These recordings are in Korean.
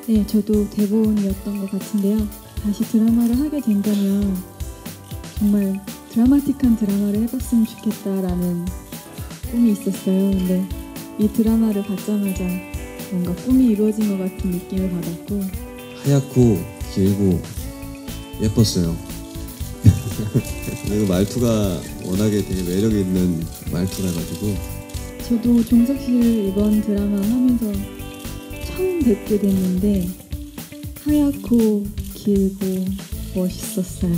네, 저도 대본이었던 것 같은데요. 다시 드라마를 하게 된다면 정말 드라마틱한 드라마를 해봤으면 좋겠다라는 꿈이 있었어요. 근데 이 드라마를 받자마자 뭔가 꿈이 이루어진 것 같은 느낌을 받았고, 하얗고 길고 예뻤어요. 그리고 말투가 워낙에 되게 매력 있는 말투라 가지고. 저도 종석 씨를 이번 드라마 하면서 처음 뵙게 됐는데 하얗고 길고 멋있었어요.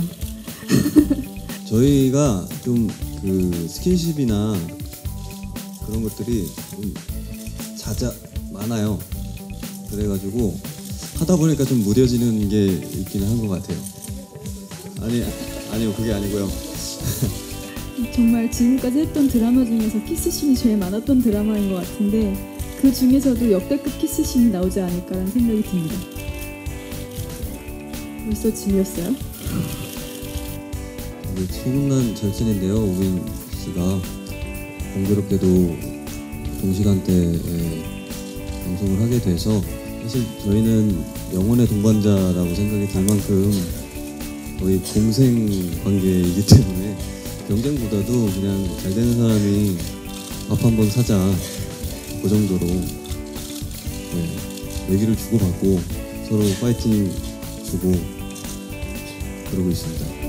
저희가 좀 그 스킨십이나 그런 것들이 좀 많아요. 그래가지고 하다 보니까 좀 무뎌지는 게 있기는 한 것 같아요. 아니요, 그게 아니고요. 정말 지금까지 했던 드라마 중에서 키스씬이 제일 많았던 드라마인 것 같은데 그 중에서도 역대급 키스씬이 나오지 않을까라는 생각이 듭니다. 벌써 질렸어요? 소문난 절친인데요. 오민 씨가 공교롭게도 동시간대에 방송을 하게 돼서 사실 저희는 영혼의 동반자라고 생각이 들 만큼 거의 공생 관계이기 때문에 경쟁보다도 그냥 잘 되는 사람이 밥 한 번 사자, 그 정도로 얘기를 주고받고 서로 파이팅 주고 그러고 있습니다.